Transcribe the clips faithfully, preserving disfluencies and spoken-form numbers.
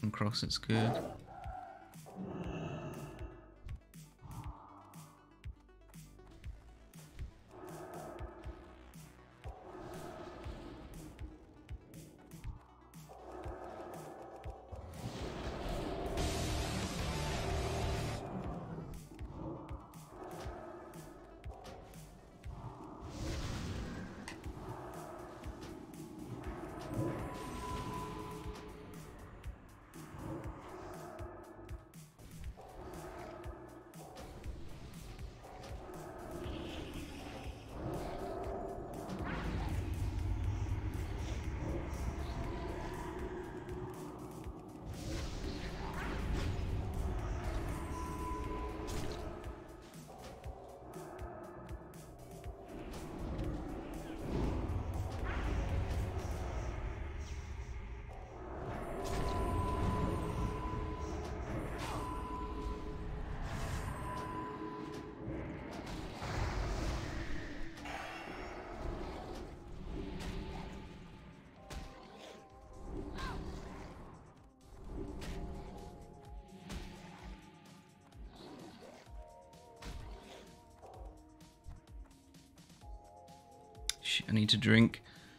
Dragon Cross, it's good. Shit, I need to drink.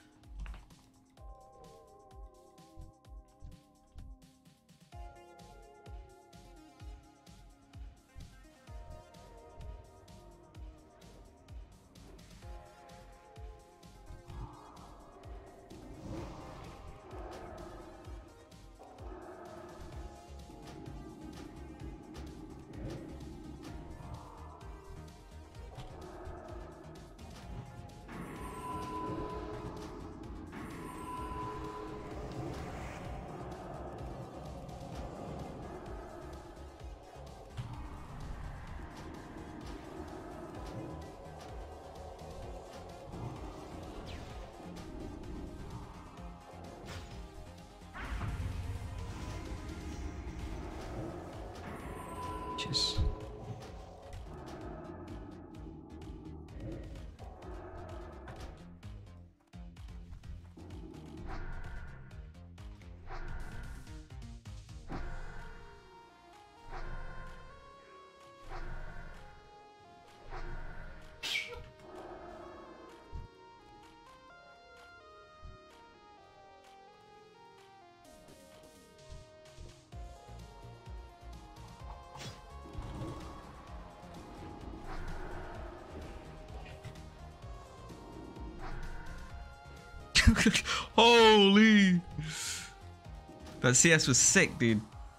Just holy, that C S was sick, dude.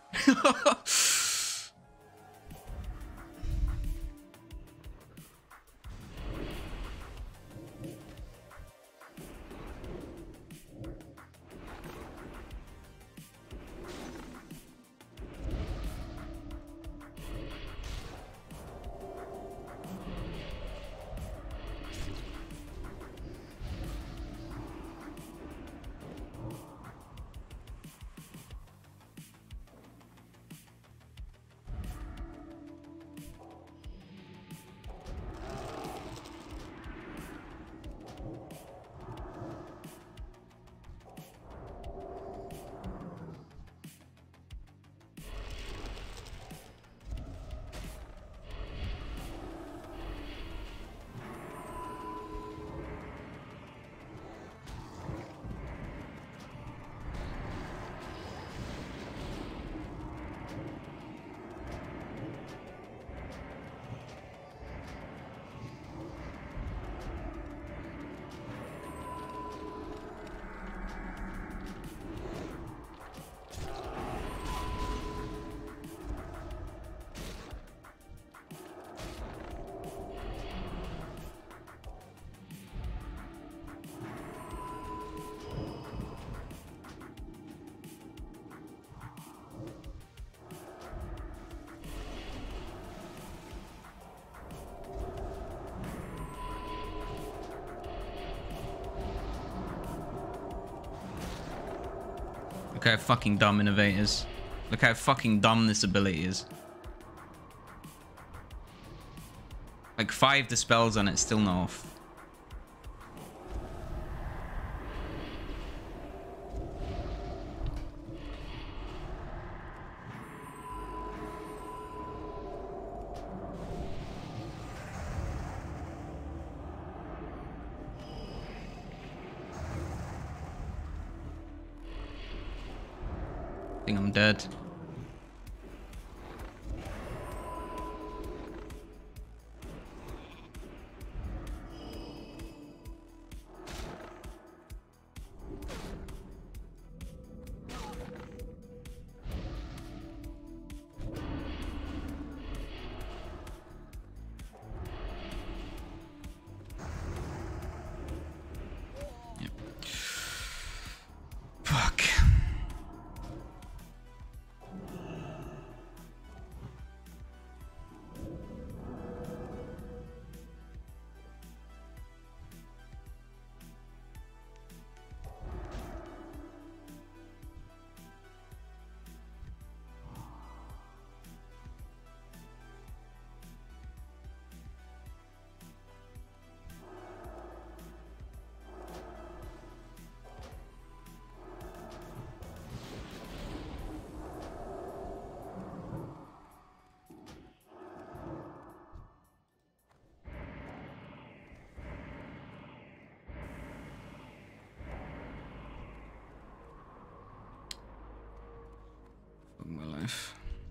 Look how fucking dumb Innovate is. Look how fucking dumb this ability is. Like five dispels on it, still not off. think I'm dead. Fuck. My life.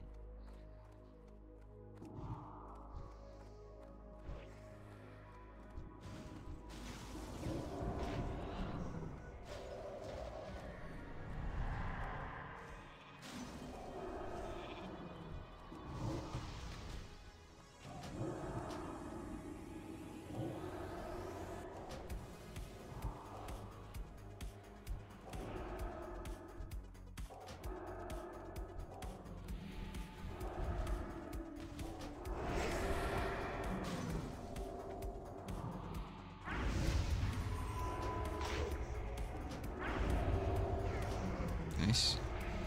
Nice.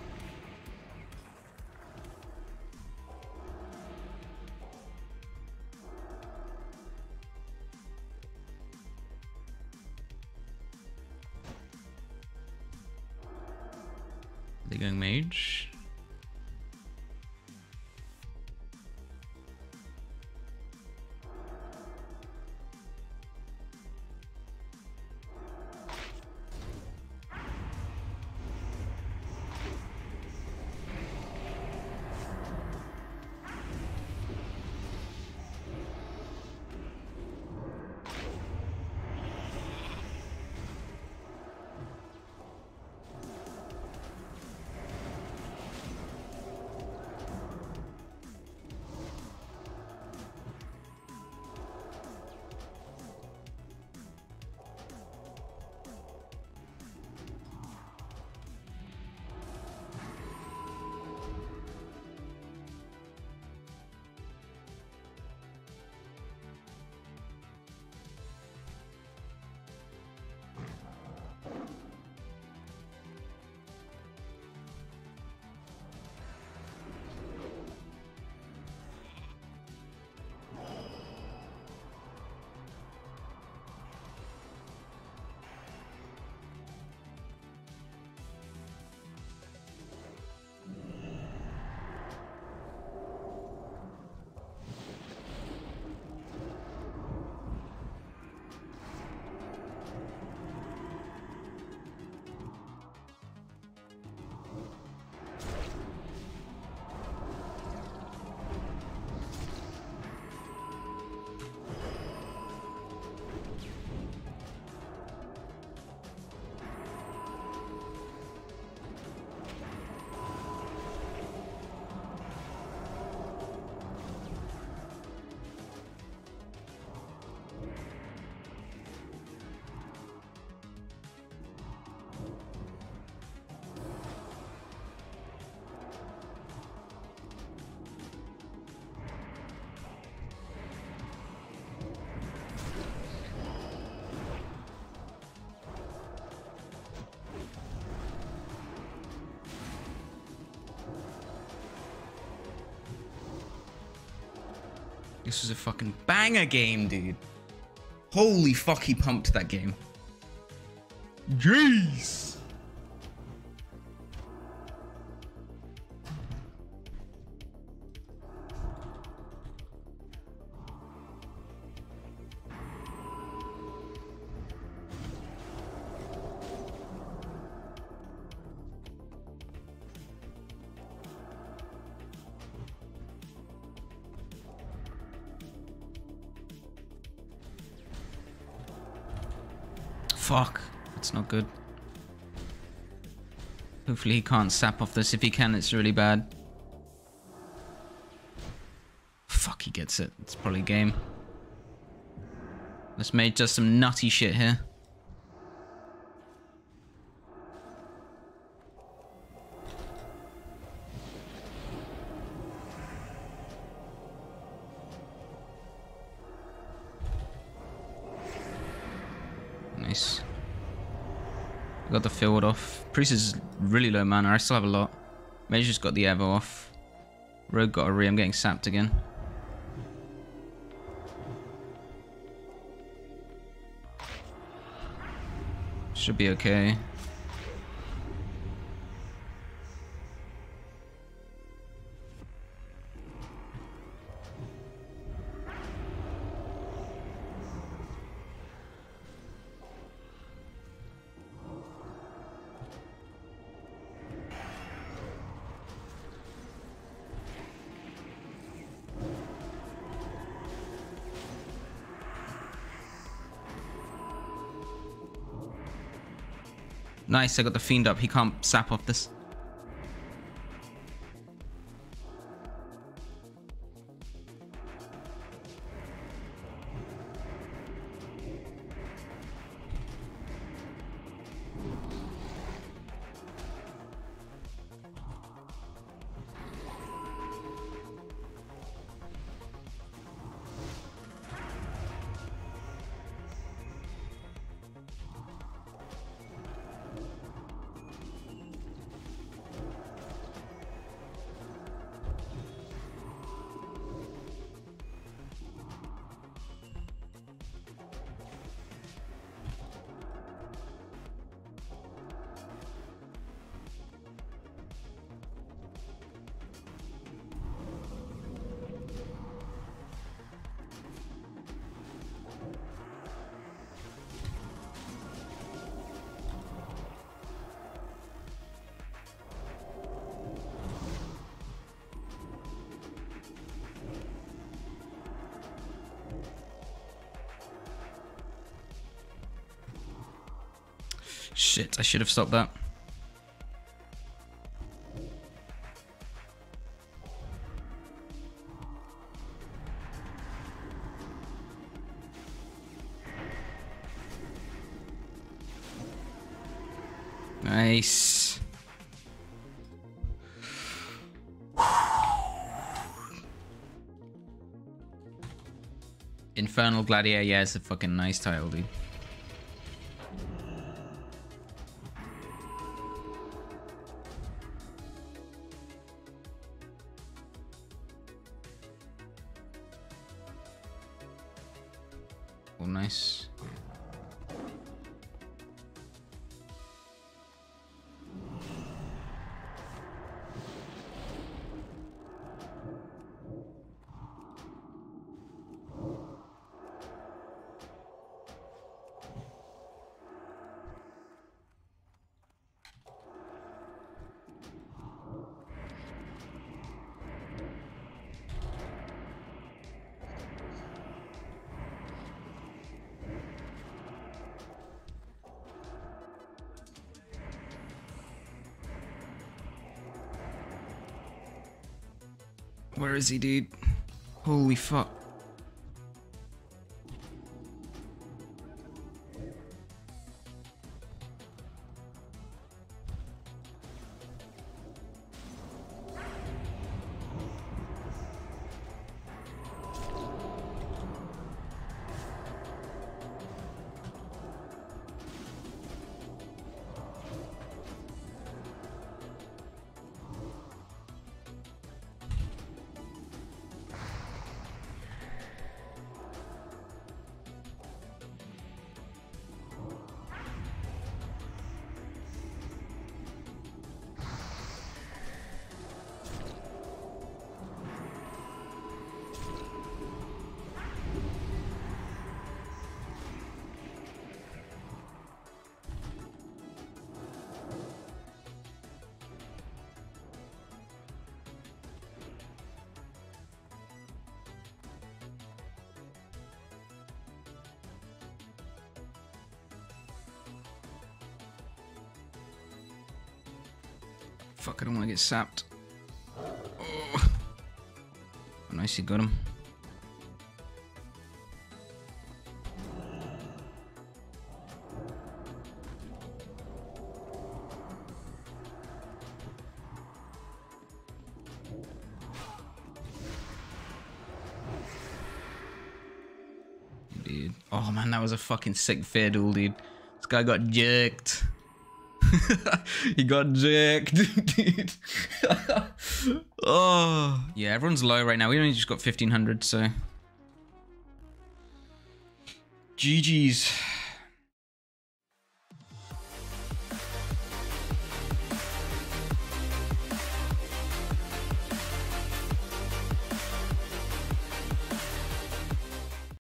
Are they going mage? This was a fucking banger game, dude. Holy fuck, he pumped that game. Jeez. fuck. That's not good. Hopefully he can't sap off this. If he can, it's really bad. Fuck, he gets it. It's probably game. This made just some nutty shit here. Nice. Got the field off. Priest is really low mana. I still have a lot. Mage's got the Evo off. Rogue got a re. I'm getting sapped again. Should be okay. Nice, I got the Fiend up. He can't sap off this. Shit, I should have stopped that. Nice. Infernal Gladiator, yeah, it's a fucking nice title, dude. Oh, nice. Where is he, dude? Holy fuck. fuck, I don't want to get sapped. Oh. Nice, you got him. Dude. Oh man, that was a fucking sick fair duel, dude. This guy got jerked. He got jerked, dude. Oh. Yeah, everyone's low right now. We only just got fifteen hundred, so. G G's.